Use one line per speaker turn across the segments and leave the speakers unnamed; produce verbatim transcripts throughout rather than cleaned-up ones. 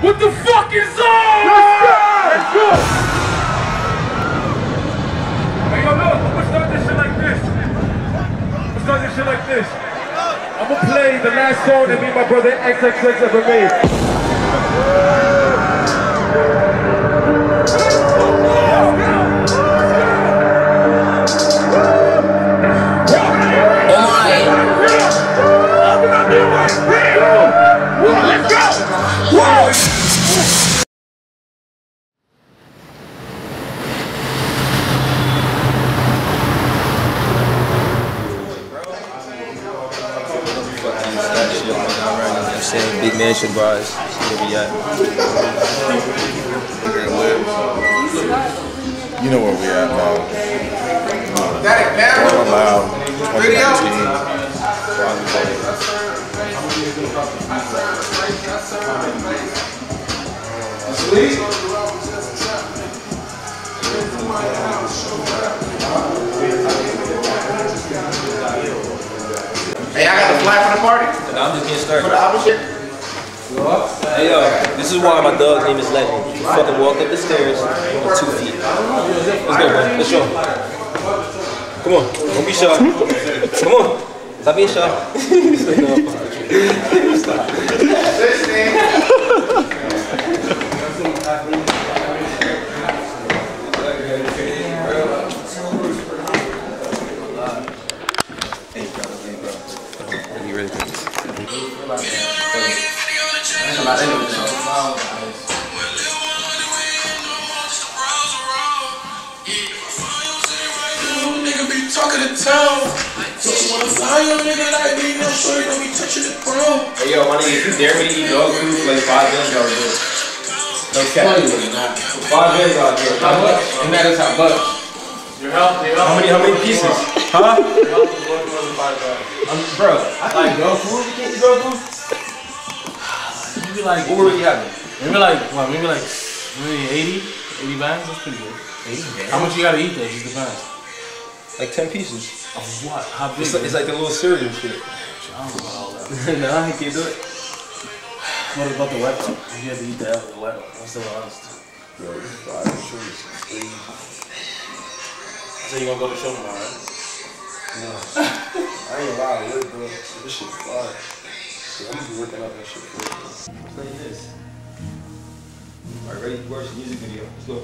What the fuck is up? Let's go! Hey, yo, look, I'm gonna start this shit like this. I'm gonna start this shit like this. I'm gonna play the last song that me and my brother X X X ever made. Let's go! Whoa!
Big mansion bars, where we at.
You know where we at now. All about twenty nineteen.
Hey, I got the fly for the party?
No, I'm just getting started.
For the album shit?
Hey yo, this is why my dog name is Legend. You fucking walk up the stairs on two feet. Let's go, bro. Let's go. Come on. Don't be shy. Come on. Stop being shy. Hey, bro. Hey, bro. Are you ready for this?
Nigga be talking to town. So you wanna fly your nigga like me, no sure you don't be touching the ground.
Hey yo, my nigga, if you dare me to eat dog food for like five minutes, I'll do it. Okay. Five minutes, I'll do it. How much? And that is how much.
Your health, your health.
How many, how many pieces? Huh?
Your health is worth more than five dollars.
Um, bro, I can eat dog food. You can't eat dog food?
Maybe like,
what were you having?
maybe like, what, maybe like, maybe eighty, eighty bands, that's pretty good. eighty bands? How much you gotta eat though, just depends.
Like ten pieces.
Of what? How big?
It's like, it's like the little cereal shit.
I don't know about all that.
No, I can't do it.
What about the wet one? You have to eat that with the wet one. That's the honest. So you gonna go to show tomorrow, right?
No. I ain't lying, look, bro. This shit fire. I'm gonna be working out that shit for you.
Play this. Alright, ready? Watch the music video. Let's go.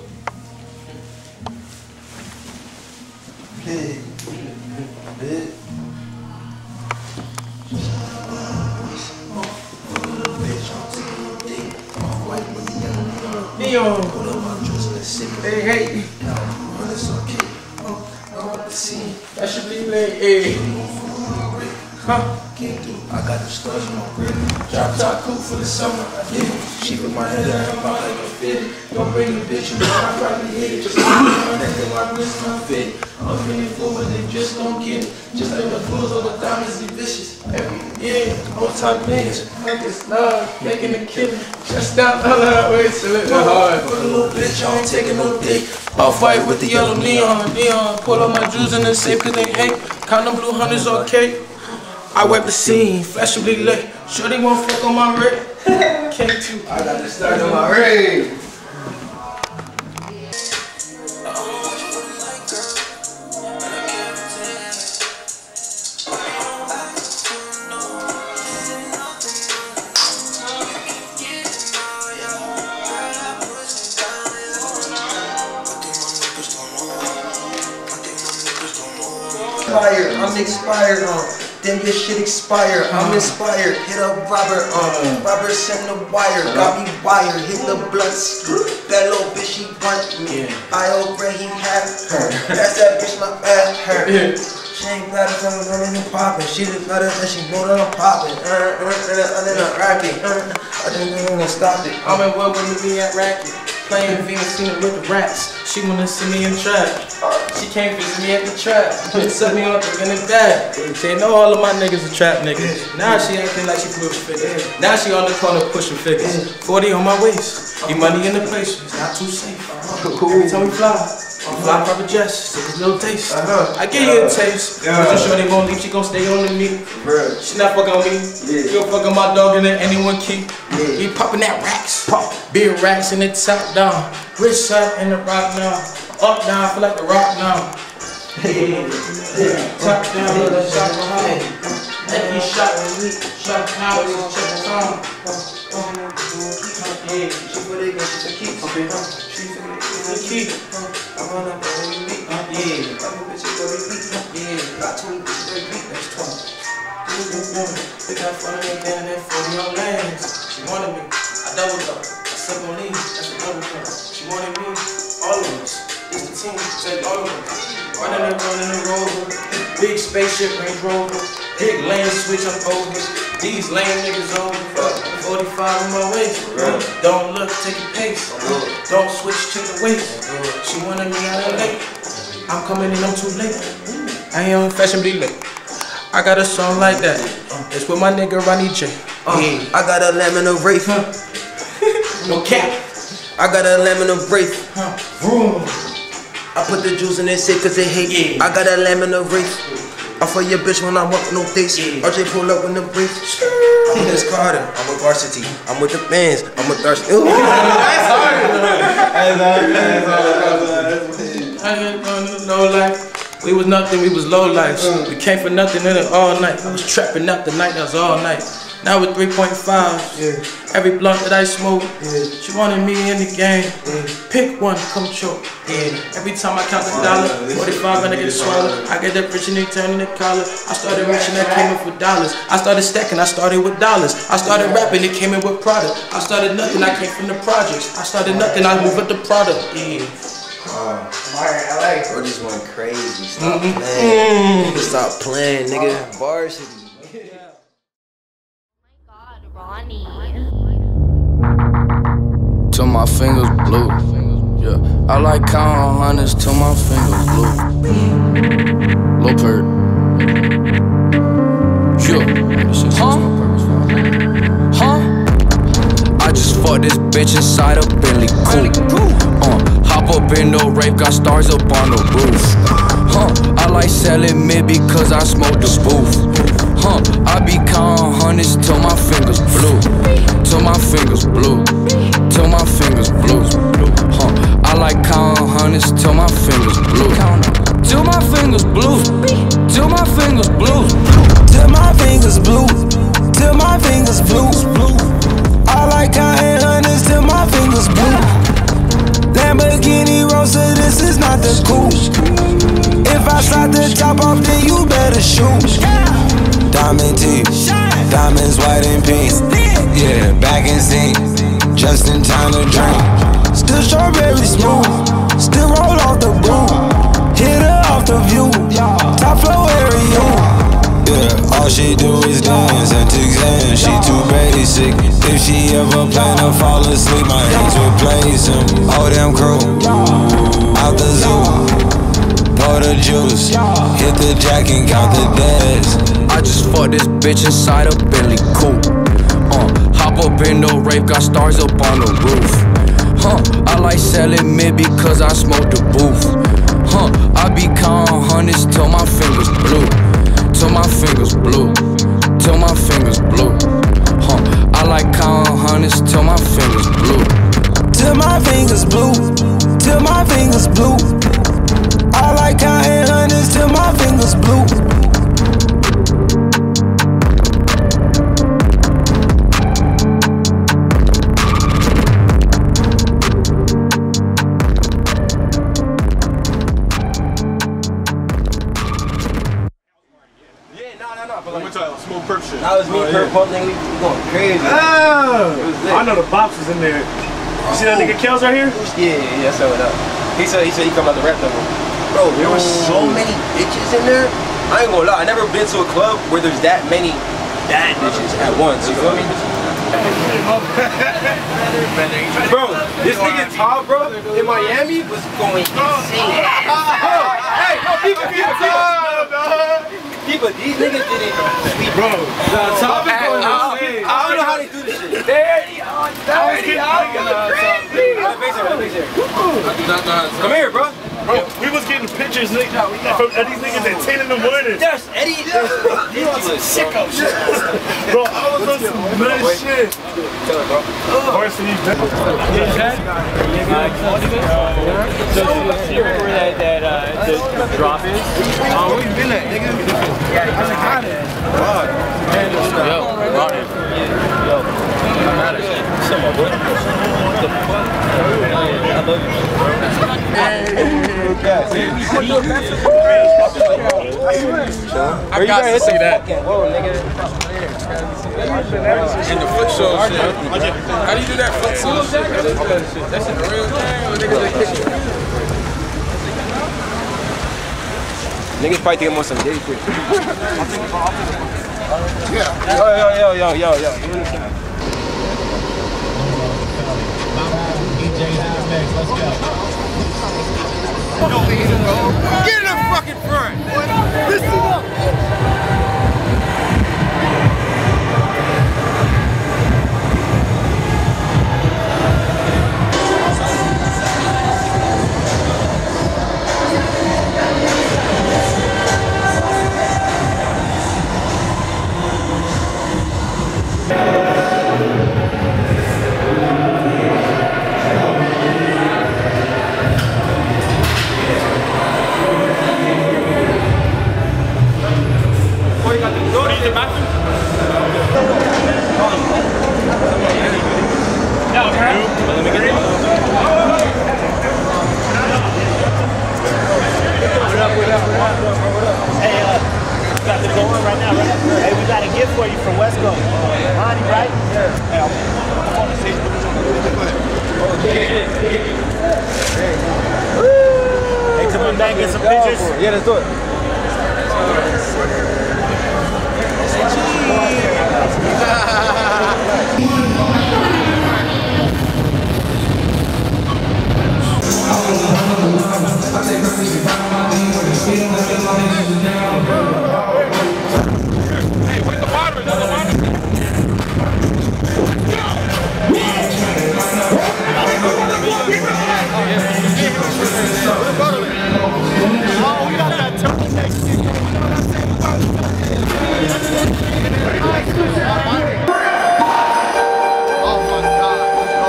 Hey, bitch.
Neo. Hey, hey. That should be like, hey. Huh?
I got the stars in my grip. Drop top cool for the summer. Yeah. She put my head down, my like a fit. Don't bring the bitch, you know I probably hit it. Just my neck and my wrist not fit. I'm feeling full, but they just don't get it. Just like the fools of the diamonds, they vicious. Every year, all time niggas. Like it's love, making a killing. Just down the other way, so it's hard. Put a little bitch, I ain't taking no dick. I'll fight with the yellow neon, neon. Pull up my jewels in the safe cause they hate. Count them blue hundreds, okay. I wipe the scene, flashibly lit. Sure they won't fuck on my rig. Came to.
I got to start on my rig.
I'm expired on. Then your shit expired. I'm inspired. Hit up Robert on. Robert send the wire. Got me wired. Hit the blood. That little bitch she want me. I already have her. That's that bitch my ass hurt. She ain't better than women who poppin'. She the better than she know that I'm poppin'. Uh, uh, uh, uh, uh, racket. Uh, I think I'm gonna stop it.
I'm in work with me at racket. Playing Venus with the rats. She wanna see me in trap. She can't visit me at the trap. Set me on the in the back. She know all of my niggas are trap niggas. Now she acting like she push figures. Now she on the corner pushing figures. forty on my waist. Need money in the place. It's not too safe. Every time we fly. Fly private jets, take a little taste.
Uh-huh.
I give you a taste.
Yeah.
But you sure they won't leave, she gon' stay on me.
Bro.
She not fucking on me.
Yeah.
You gon' fuck on my dog and then anyone keep.
Yeah.
We popping that racks. Pop. Big racks in the top down. Rich side in the rock now. Up down, feel like the rock now. Top down, little shot behind. Every shot, shot now, check the time. Yeah, she put it against the keys. Okay, she put it against the keys. I run up on you, beat. Yeah, I'm a bitch, you go to beat. Yeah, got twenty bitches, they beat. That's twenty. We got fun and down there forty on lands. She wanted me, I doubled up. I slept on leave, that's another thing. She wanted me, all of us. It's the team, said all of us. Running and running the road. Big spaceship, Range Rover. Big lane switch, I'm over. These lame niggas over. forty-five in my waist. Don't look, take a pace. Don't switch, check the waist. She wanted me out of late. I'm coming in, I'm too late. I ain't on fashion, be late. I got a song like that. It's with my nigga Ronny J.
Uh,
Yeah.
I got a lemon of Wraith.
No cap.
I got a lemon of Wraith.
Vroom.
I put the juice in their shit cause they hate.
Yeah.
I got a lemon of Wraith. I for your bitch when I want no dates.
Yeah.
R J pull up in the brief. I'm with this Carter. I'm with varsity. I'm with the fans. I'm with thirsty. Ooh.
That's hard. I ain't gonna low life. We was nothing, we was low lives. We came for nothing in it all night. I was trapping out the night, that was all night. Now with three point five,
Yeah.
every blunt that I smoke,
Yeah.
she wanted me in the game.
Yeah.
Pick one, come choke.
Yeah.
Every time I count the dollar, forty-five gonna get swallowed. I get that rich and they turn the collar. I started rich and I came in for dollars. I started stacking, I started with dollars. I started rapping, it came in with product. I started nothing, I came from the projects. I started nothing, I moved with the product. Yeah.
Uh,
L A.
bro just went crazy. Stop
Mm-hmm.
playing. Nigga, stop playing, nigga. Varsity.
God, Ronny.
Till my fingers blue. Yeah, I like counting hundreds till my fingers blue. Low bird. Yeah. Huh? Huh? I just fucked this bitch inside a Bentley coupe. Uh, hop up in the rape, got stars up on the roof. Huh? I like selling mid because I smoke the booth. Huh? I be counting hundreds till my fingers blue. Till my fingers blue. Till my fingers blue. Huh? I like counting hundreds till my fingers blue. Till my fingers blue. Till my fingers blue.
Till my fingers blue. Till my fingers blue. I like counting hundreds till my fingers blue. Lamborghini Rosa, this is not the coupe. If I slide the top off, then you better shoot. Diamond teeth, diamonds white and pink. Yeah, back in sync, just in time to drink. Still strawberry smooth, still roll off the boom. Hit her off the view, top floor area. Yeah, all she do is dance and exam. She too basic. If she ever plan to fall asleep, my hands replace him. Oh, damn crew, out the zoo. Pour the juice, hit the jack and count the days.
I just fucked this bitch inside a Bentley coupe. Uh, hop up in the rape, got stars up on the roof. Huh? I like selling mid because I smoke the booth. Huh? I be counting hundreds till my fingers blue. Till my fingers blue. Till my fingers blue. Huh? I like counting hundreds till my fingers blue.
Till my fingers blue. Till my fingers blue. I like counting hundreds till my fingers blue.
Smoke perp shit.
That was me,
Oh,
perp
yeah.
pump, nigga. We going crazy.
Ah,
lit.
I know the box was in there. You see that nigga Kels right here?
Yeah, yeah, yeah, so what up. He said he said he come out the rap level. Bro, there were so many bitches in there. I ain't gonna lie, I never been to a club where there's that many bad bitches at once, you feel me? Bro, this nigga Tom, bro, in Miami was going insane. Bro, hey, no, people, people, people. People, these niggas didn't sleep. Bro, the Tom is going insane. I don't know how they do this shit. thirty on thirty. Come here, bro.
Bro, we was getting pictures, nigga, from these niggas at ten in the morning.
There's Eddie.
You on some sicko shit. Bro, I was on some mad shit. Varsity.
So you remember that that uh, the drop is?
Oh, where you been at, nigga? Yeah, you been hot at.
Yo, Ronny. Yo, I'm mad at you. What the fuck? I love
I got to see that. And the foot show shit. How do you do that foot show shit? That's a real thing. Or niggas that kick you?
Niggas probably think I'm on some gay shit.
Yeah.
Yo, yo, yo, yo, yo, yo.
Let's go.
Get in the fucking front. Listen up.
Yeah, let's do it.
Hey, where's the bottom? Where's the bottom? Oh, we got that turtleneck shit. You know what I'm saying? Oh my God.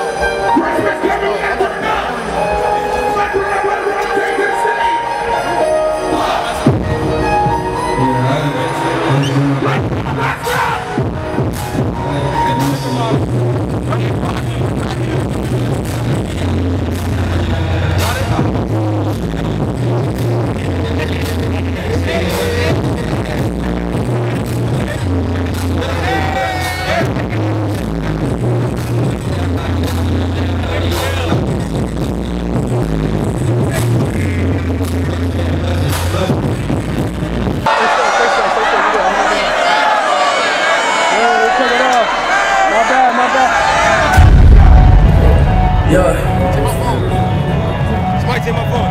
Yo.
Somebody take my phone.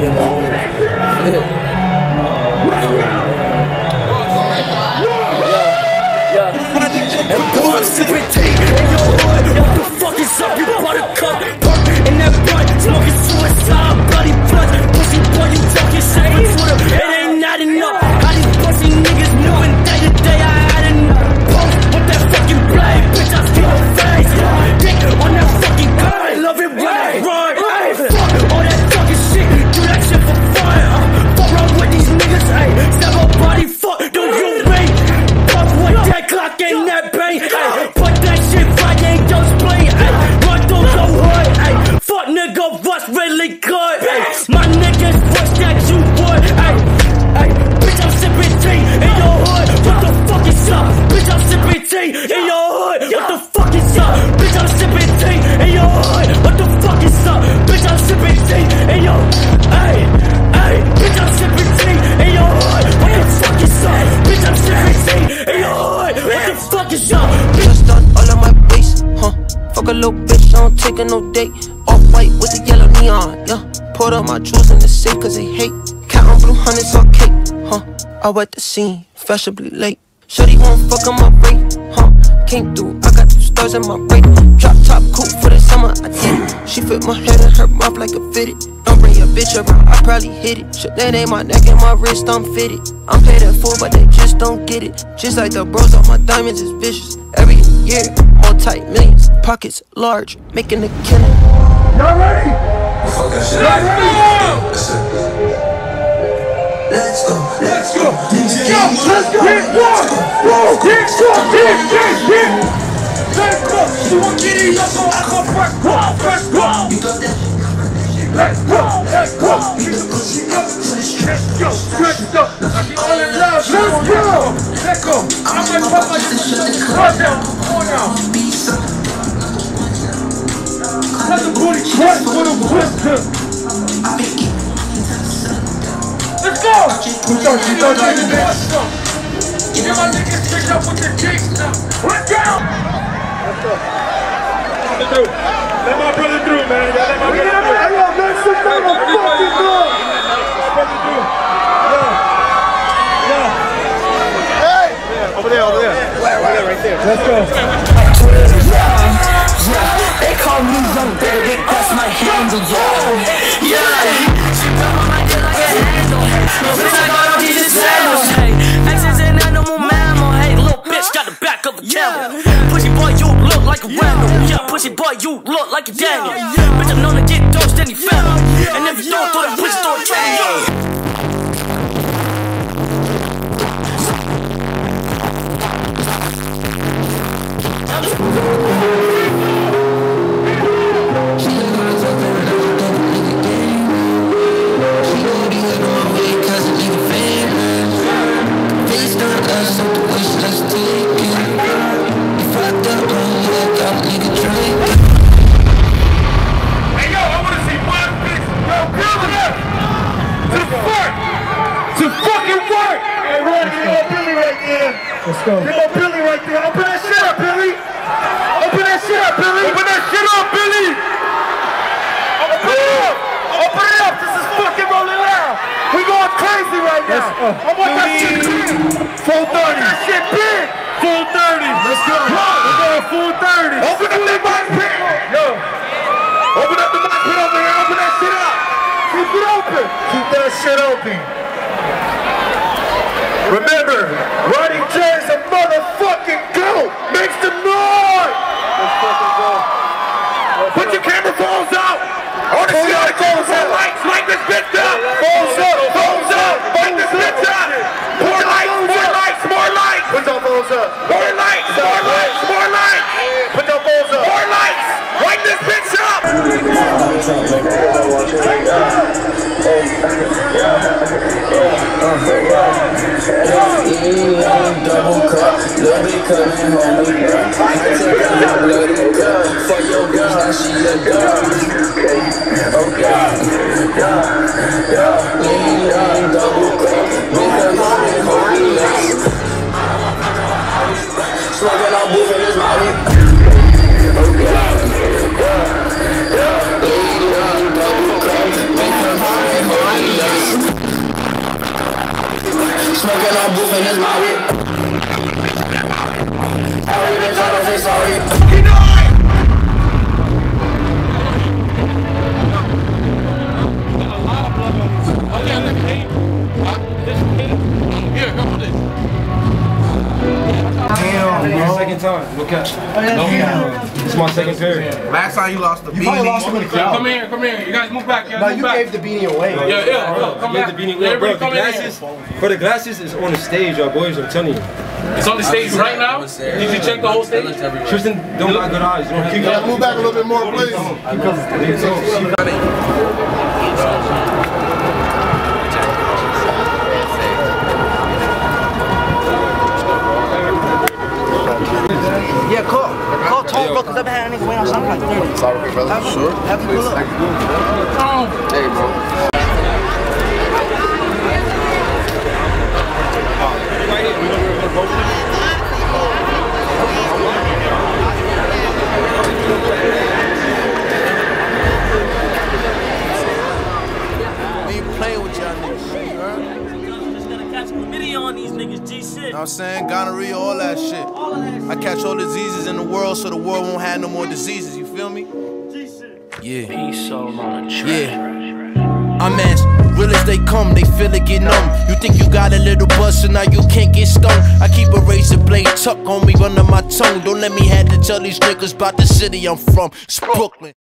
I'm sipping tea in your hood. What the fuck is up? You bought a cup, pump in that blunt, smoking suicide, bloody blood. Pussy boy, you talking shit on Twitter. It ain't not enough. How these pussy niggas knowing day to day I had enough. Post with that fucking blade, bitch, I see your face. Dick on that fucking gun, I love it when I run. Hey, fuck all that talking shit, do that shit for fun. Uh, fuck wrong with these niggas, ayy. Stab a body, fuck, don't you ring? Fuck with that Glock and that bang, ayy. Put that shit right, ain't just play, ayy. Run through the hood, ayy. Fuck nigga, what's really good, ayy. My niggas wish that you would, ayy. Ayy, bitch, I'm sipping tea in your hood. What the fuck is up? Bitch, I'm sipping tea in your hood. What the fuck is up? Bitch, I'm sipping tea in your hood. What the fuck is up? Bitch, I'm sipping tea in your ayy, ayy. Bitch, I'm sipping tea in your hood. What the fuck is up? Bitch, I'm sipping tea in your hood. What the fuck is up?
Just done all of my waist, huh? Fuck a little bitch, I don't take her no date. Off white with the yellow neon, yeah. Poured all my jewels in the safe cause they hate. Count on blue hundreds on cake, huh? I wet the scene, fashionably late. Shorty won't fuck on my rate, huh? Came through, I got two stars in my rate. Drop top coupe for the summer, I did. She fit my head in her mouth like a fitted. Don't bring your bitch around, I probably hit it. Shit, that ain't my neck and my wrist, I'm fitted. I'm paid in full, but they just don't get it. Just like the bros on my diamonds is vicious. Every year, multi-millions, pockets large, making a killing.
Y'all ready?
Fuck that shit.
Y'all ready?
That's it.
Let's go, let's go, let's go, let's go, let's go, let's go, let's go, let's go, she won't get it, let's go, let's go, let's go, let's go, let's go, let's go, let's go, let's go, all in love, let's go, let's go, I'm gonna pop my shit down, come on now, that's a booty trust for the Western. Let's go! We go, we go, let's go! Get my niggas picked up with the kicks now! Let's go! Let's go! Let my brother through, man! Let my brother through! Hey, yo, man, sit down on fucking door! Let my brother through! Yo! Yo! Hey! Yeah, over there, over there! Right, right, right there! Let's go!
They call me young, better get past my handle, yeah! Yeah! Bitch, I got all these sandals, hey. Exes ain't animal mammal, hey. Little bitch got the back of a camel. Pussy boy, you look like a Randall. Yeah, pussy boy, you look like a Daniel. Bitch, I'm known to get dosed any family. And if you don't throw that pussy, throw a train.
Let's go. There go Billy right there. Open that shit up, Billy. Open that shit up, Billy. Open that shit up, Billy. Open it up. Open it up. This is fucking rolling loud. We going crazy right now. I want that shit big. Full thirty. That shit big. Full thirty. Let's go. We're going full thirty. Open up that mic pit. Yo. Open up the mic pit over here. Open that shit up. Keep it open. Keep that shit open. Remember, Ronny J is a motherfucking goat! Make some noise! Let's fucking go. Put your camera phones out! I wanna see all the phones out! Lights, light this bitch up! Phones up! Phones up! Light this bitch up! More lights! More lights! More lights! Put your phones up! More lights! More lights! More lights! Put your phones up! More lights! Light this bitch up!
Double cup, little bit coming home with me. I take out my bloody cup. Fuck your girl, now she a dog. Okay, yeah, yeah. Lean on double cup, with her mommy, homie, yeah. Smoking on moving his mommy. Okay, yeah, yeah. Lean on double cup, with her mommy, homie, yeah. Smoking on moving his mommy. I ain't been trying to say sorry. You know it!
Damn, bro. Second time. Look at no. It's my second period.
Last time you lost the beanie.
You probably lost him in the crowd. Come here, come here. You guys move back. You guys
no,
move
you
back.
gave the beanie away.
Yeah, yeah. Bro, come back.
The beanie, bro, bro, the glasses, for the glasses is on the stage, y'all boys. I'm telling you.
It's on the stage right now. Did you check the whole stage?
Tristan, don't got good eyes. Don't keep
yeah, move back a little bit more, please.
Yeah, call. Call Tone, bro, because I've been having a nigga wait on something like thirty.
Sorry, brother.
Have
Sure.
Have him pull up.
Hey, bro.
On these niggas, G shit.
I'm saying gonorrhea, all that shit.
All of that shit.
I catch all diseases in the world so the world won't have no more diseases, you feel me? Yeah.
Peace all on a track.
Yeah. I'm as real as they come, they feel it get numb. You think you got a little buzz, so now you can't get stung. I keep a razor blade tucked on me under my tongue. Don't let me have to tell these niggas about the city I'm from. It's Brooklyn.